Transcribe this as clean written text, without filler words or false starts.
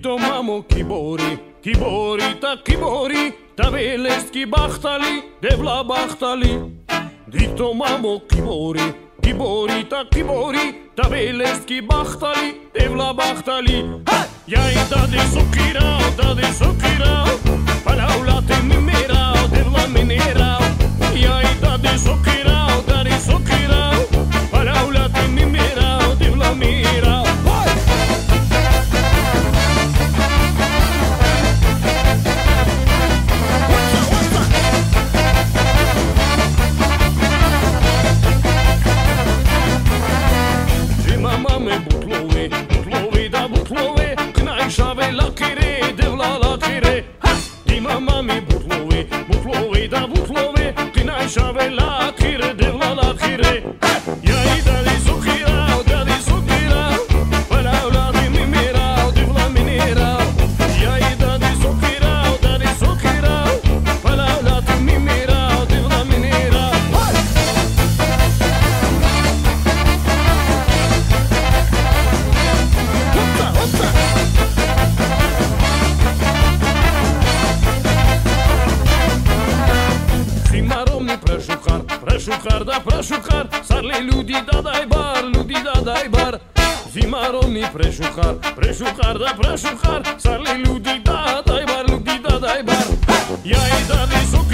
Dito mamo kibori ta veleski bahtali devla bahtali. Dito mamo kibori ta veleski bahtali devla bahtali. Jaj da de sokirao palaula te mimerao devla minerao. Jaj da de sokirao palaula te mimerao devla minerao. Butlove, knajšave lakire, devla lakire. Di mami butlove, da butlove, knajšave lakire, devla lakire. Jaj da di sokirao, palaula di mimerao, devla minerao. Jaj da di sokirao, palaula di mimerao, devla minerao. Prašuhar, sarle ljudi da daj bar. Zimaromni prešuhar, sarle ljudi da daj bar. Jaj da di